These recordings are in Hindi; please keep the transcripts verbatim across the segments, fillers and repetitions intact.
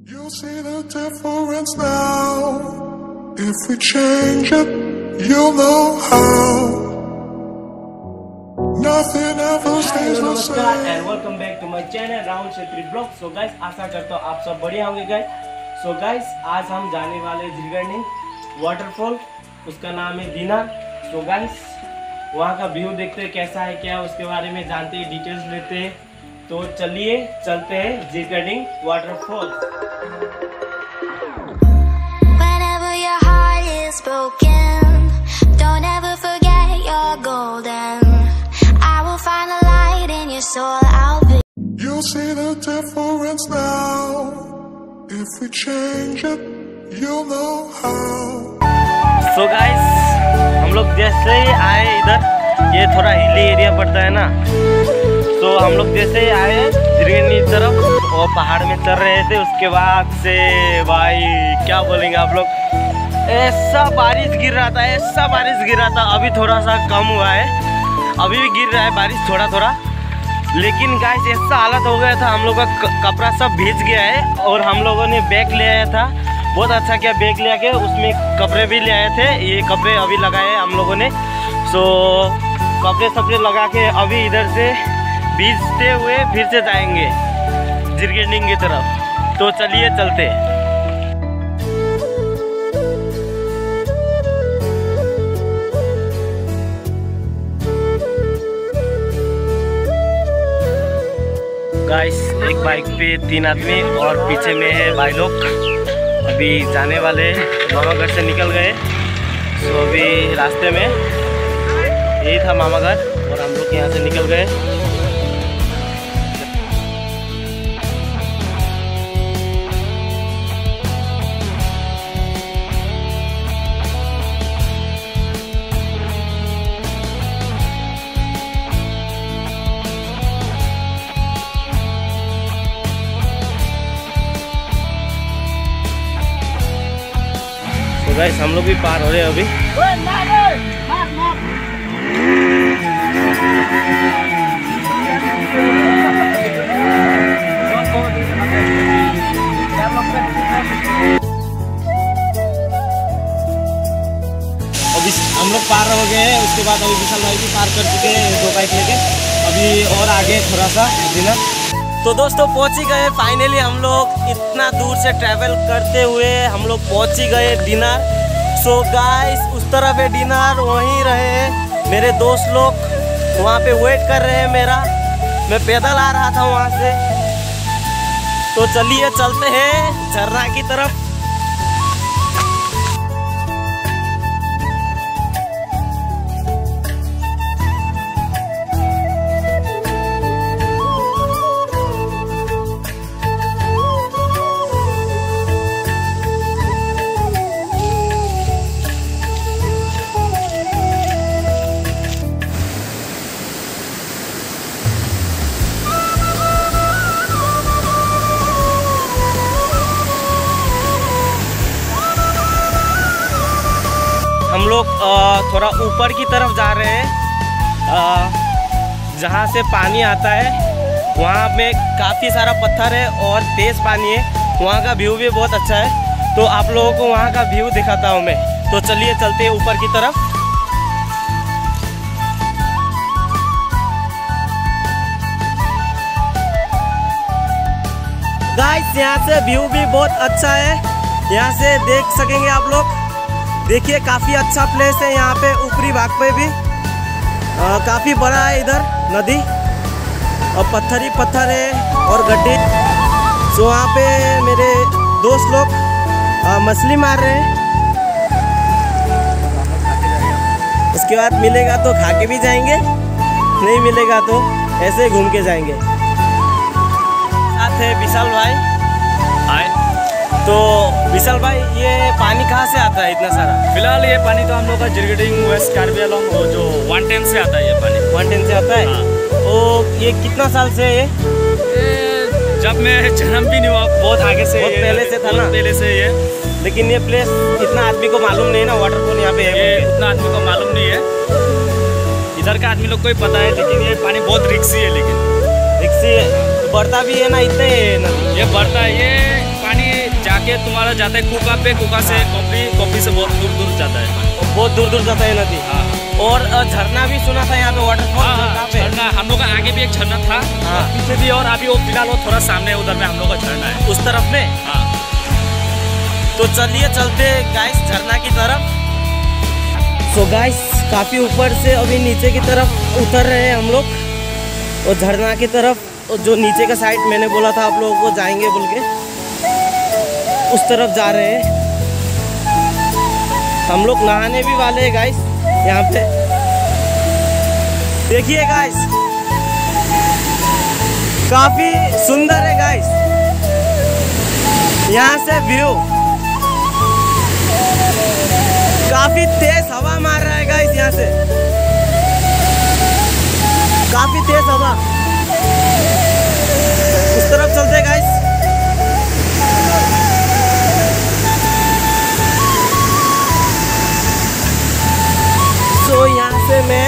You'll see the difference now. If we change it, you'll know how. Nothing ever stays the same. नमस्कार and welcome back to my channel Rahul Chhetri blog. So guys, आशा करता हूँ आप सब बढ़िया होंगे गाइस। सो गाइस, आज हम जाने वाले झिलगर्णी वाटरफॉल, उसका नाम है दीनार। सो गाइस, वहाँ का व्यू देखते हैं कैसा है, क्या उसके बारे में जानते हैं, डिटेल्स लेते हैं। तो चलिए चलते हैं Jhilgarni waterfall. Whenever your heart is broken, don't ever forget you're golden. I will find a light in your soul. I'll be. You'll see the difference now. If we change it, you'll know how. So guys, हम लोग जैसे ही आए इधर, ये थोड़ा हिली एरिया पड़ता है ना, तो हम लोग जैसे ही आए झिलगर्णी तरफ और पहाड़ में चल रहे थे, उसके बाद से भाई क्या बोलेंगे आप लोग, ऐसा बारिश गिर रहा था, ऐसा बारिश गिर रहा था। अभी थोड़ा सा कम हुआ है, अभी भी गिर रहा है बारिश थोड़ा थोड़ा, लेकिन गाइस ऐसा हालत हो गया था, हम लोग का कपड़ा सब भीग गया है। और हम लोगों ने बैग ले आया था, बहुत अच्छा किया बैग ले आके, उसमें कपड़े भी ले आए थे। ये कपड़े अभी लगाए हम लोगों ने। सो कपड़े सपड़े लगा के अभी इधर से भीजते हुए फिर से जाएंगे झिलगर्णी की तरफ। तो चलिए चलते हैं। गाइस, एक बाइक पे तीन आदमी और पीछे में है भाई लोग। अभी जाने वाले, मामा घर से निकल गए। तो अभी रास्ते में यही था मामा घर और हम लोग यहाँ से निकल गए। तो गाइस, हम लोग भी पार हो रहे हैं अभी। अभी हम लोग पार हो गए हैं, उसके बाद अभी विशाल भाई भी पार कर चुके हैं दो बाइक लेके। अभी और आगे थोड़ा सा दीनार। तो दोस्तों पहुंच ही गए फाइनली। हम लोग इतना दूर से ट्रैवल करते हुए हम लोग पहुंच ही गए दीनार। सो गाइस, उस तरफ है दीनार, वहीं रहे हैं मेरे दोस्त लोग, वहाँ पे वेट कर रहे हैं मेरा। मैं पैदल आ रहा था वहाँ से। तो चलिए चलते हैं झरना की तरफ। हम लोग थोड़ा ऊपर की तरफ जा रहे हैं, जहाँ से पानी आता है वहाँ में काफ़ी सारा पत्थर है और तेज़ पानी है। वहाँ का व्यू भी बहुत अच्छा है, तो आप लोगों को वहाँ का व्यू दिखाता हूँ मैं। तो चलिए चलते हैं ऊपर की तरफ। गाइस, यहाँ से व्यू भी बहुत अच्छा है, यहाँ से देख सकेंगे आप लोग। देखिए काफ़ी अच्छा प्लेस है यहाँ पे, ऊपरी भाग पे भी काफ़ी बड़ा है इधर नदी, और पत्थर ही पत्थर है और गड्ढे। सो वहाँ पे मेरे दोस्त लोग आ, मछली मार रहे हैं। उसके बाद मिलेगा तो खा के भी जाएंगे, नहीं मिलेगा तो ऐसे ही घूम के जाएंगे। साथ है विशाल भाई। हाय। तो विशाल भाई, ये पानी कहाँ से आता है इतना सारा? फिलहाल ये पानी तो हम लोग का झिलगर्णी वेस्ट कार्बी आंगलॉन्ग वो जो वन टेन से आता है। ये पानी वन टेन से आता है। हाँ। तो ये कितना साल से है? ये जब मैं जन्म भी नहीं हुआ, बहुत आगे से, बहुत पहले से था ना? पहले से ये। लेकिन ये प्लेस इतना आदमी को मालूम नहीं है ना, वाटरफॉल यहाँ पे है। ये उतना आदमी को मालूम नहीं है, इधर का आदमी लोग को ही पता है। लेकिन ये पानी बहुत रिक्सी है, लेकिन रिक्सी बढ़ता भी है ना, इतने नदी ये बढ़ता है। ये पानी आगे तुम्हारा जाता है कुका पे, कुका से कॉपी, कॉपी से बहुत दूर दूर जाता है, बहुत दूर दूर जाता है नदी। हाँ। और झरना भी सुना था यहाँ पे, वाटरफॉल। हाँ, झरना हम लोग का आगे भी एक झरना था, हाँ। पीछे भी, और अभी वो फिलहाल वो थोड़ा सामने उधर में हम लोग का झरना है, उस तरफ में। हाँ। तो चलिए चलते गाइस झरना की तरफ। सो गाइस काफी ऊपर से अभी नीचे की तरफ उतर रहे हैं हम लोग, और झरना की तरफ, और जो नीचे का साइड मैंने बोला था आप लोगों को जाएंगे बोल के, उस तरफ जा रहे हैं हम लोग। नहाने भी वाले हैं गाइस यहाँ पे, देखिए गाइस काफी सुंदर है गाइस यहाँ से व्यू। काफी तेज हवा मार रहा है गाइस यहाँ से, काफी तेज हवा। उस तरफ चलते गाइस। तो यहाँ से मैं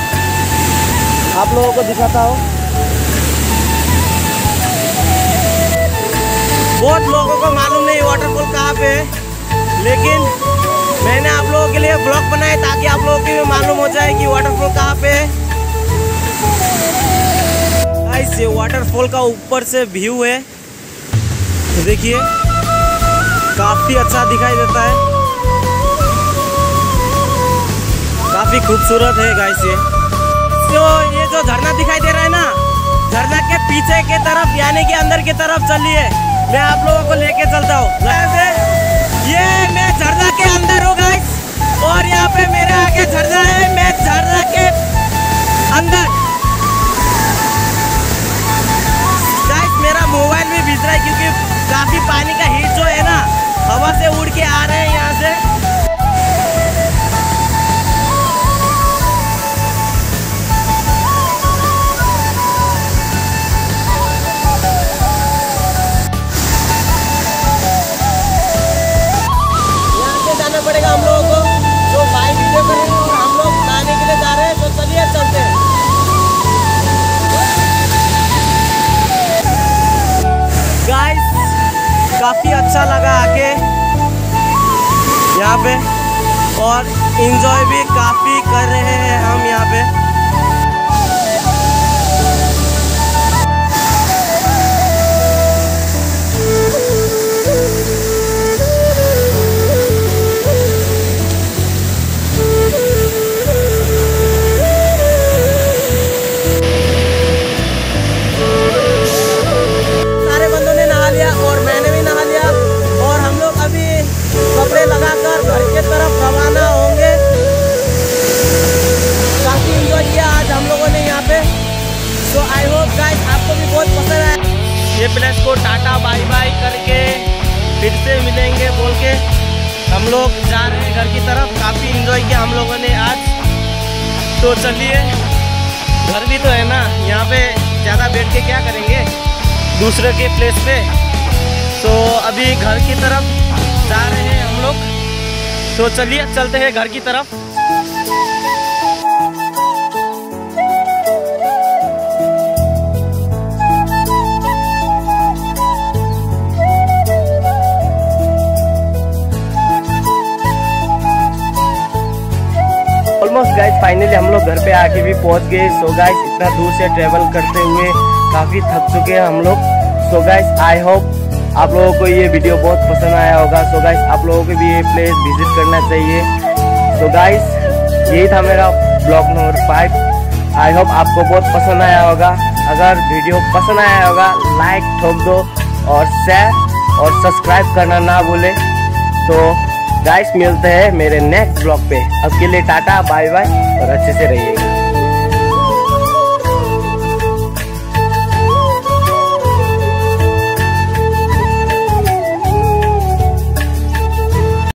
आप लोगों को दिखाता हूँ। बहुत लोगों को मालूम नहीं वाटरफॉल कहाँ पे है, लेकिन मैंने आप लोगों के लिए ब्लॉग बनाए ताकि आप लोगों को भी मालूम हो जाए कि वाटरफॉल कहाँ पे है। गाइस ये वाटरफॉल का ऊपर से व्यू है, देखिए काफी अच्छा दिखाई देता है, काफी खूबसूरत है गाइस ये। तो ये जो झरना दिखाई दे रहा है ना, झरना के पीछे के तरफ यानी कि अंदर की तरफ चलिए, मैं आप लोगों को लेके चलता हूँ। ये मैं झरना के अंदर हूँ गाइस, और यहाँ पे मेरे आगे झरना है, मैं झरना के अंदर। गाइस मेरा मोबाइल भी भीग रहा है क्योंकि काफी पानी का हीट जो है ना, हवा से उड़ के आ रहे हैं यहाँ से। पड़ेगा हम लोगों को, जो भाई वीडियो करेंगे और हम लोग नहाने के लिए जा रहे हैं। तो चलिए चलते हैं। गाइस काफी अच्छा लगा आके यहाँ पे, और एंजॉय भी काफी कर रहे हैं हम यहाँ पे। कपड़े लगाकर घर के तरफ रवाना होंगे। काफी एंजॉय किया आज हम लोगों ने यहाँ पे। सो आई होप गाइस आपको भी बहुत पसंद आया। ये प्लेस को टाटा बाय बाय करके फिर से मिलेंगे बोल के हम लोग जा रहे हैं घर की तरफ। काफी एंजॉय किया हम लोगों ने आज। तो चलिए, घर भी तो है ना, यहाँ पे ज़्यादा बैठ के क्या करेंगे दूसरे के प्लेस पे। तो अभी घर की तरफ जा रहे हैं हम लोग। तो चलिए चलते हैं घर की तरफ। ऑलमोस्ट गाइस फाइनली हम लोग घर पे आके भी पहुंच गए। सो गाइस इतना दूर से ट्रेवल करते हुए काफ़ी थक चुके हैं हम लोग। सो गाइस आई होप आप लोगों को ये वीडियो बहुत पसंद आया होगा। सो गाइस आप लोगों को भी ये प्लेस विजिट करना चाहिए। सो गाइस यही था मेरा blog number five. I hope आपको बहुत पसंद आया होगा। अगर वीडियो पसंद आया होगा लाइक ठोक दो और शेयर और सब्सक्राइब करना ना भूले। तो गाइस मिलते हैं मेरे नेक्स्ट ब्लॉग पे। अब के लिए टाटा बाय बाय और अच्छे से रहिएगा।